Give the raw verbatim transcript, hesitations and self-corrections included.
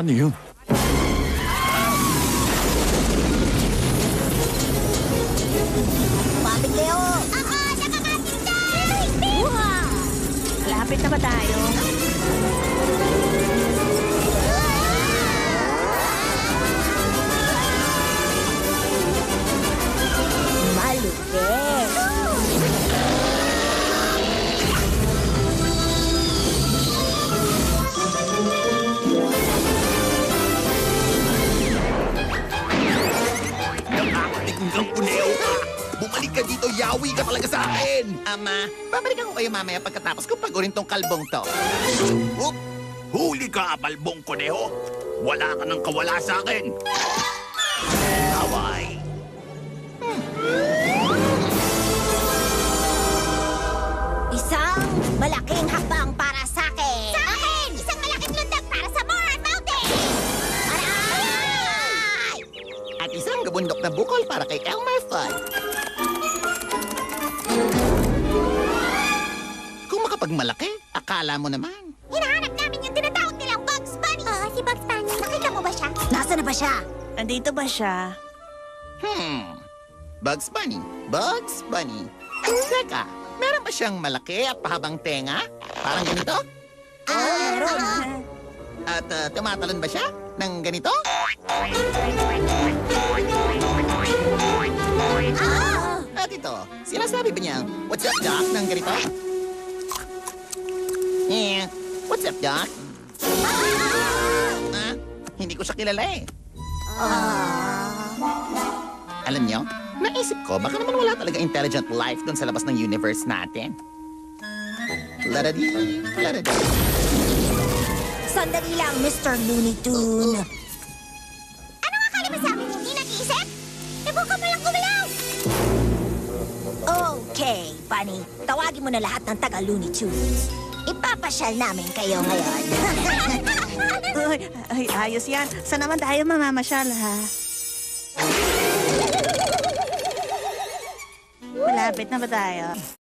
Ano yun? Mabig kayo! Ako! Nakakatinda! Wow! Malapit na ba tayo? Malupit! Nakakatikong puneo ka! Bumalik ka dito, yawi ka talaga sa akin! Ama, babalikan ko kayo mamaya pagkatapos ko pagurin tong kalbong to. Oop! Huli ka, balbong kuneho! Wala ka nang kawala sa akin! Away! Isang malaking hakbang para sa akin! Sa akin! Isang malaking lundag para sa Moran Mountain! Aray! At isang gabundok na bukol para kay Elmer Fudd. Kung makapagmalaki, akala mo naman. Hinahanap namin yung tinatawag nilang Bugs Bunny! Oo, si Bugs Bunny. Nakita mo ba siya? Nasaan na ba siya? Nandito ba siya? Hmm. Bugs Bunny. Bugs Bunny. Teka, meron ba siyang malaki at pahabang tenga? Parang ganito? Ah, meron. At uh, tumatalon ba siya ng ganito? Ah! At ito, sinasabi ba niyang, "What's up, Doc?" ng ganito? Eh, what's up, Doc? Ah, hindi ko siya kilala eh. Alam niyo, naisip ko, baka naman wala talaga intelligent life doon sa labas ng universe natin. Ladadi, ladadi. Sandali lang, Mister Looney Tune. Ano nga akala mo sa amin? Hindi nag-iisip? Ibuka mo lang gumalaw! Okay, Bunny. Tawagin mo na lahat ng taga-Looney Tunes. Ipapasyal namin kayo ngayon. Uy, ay, ayos yan. Saan naman tayo mamamasyal, ha? Malapit na ba tayo?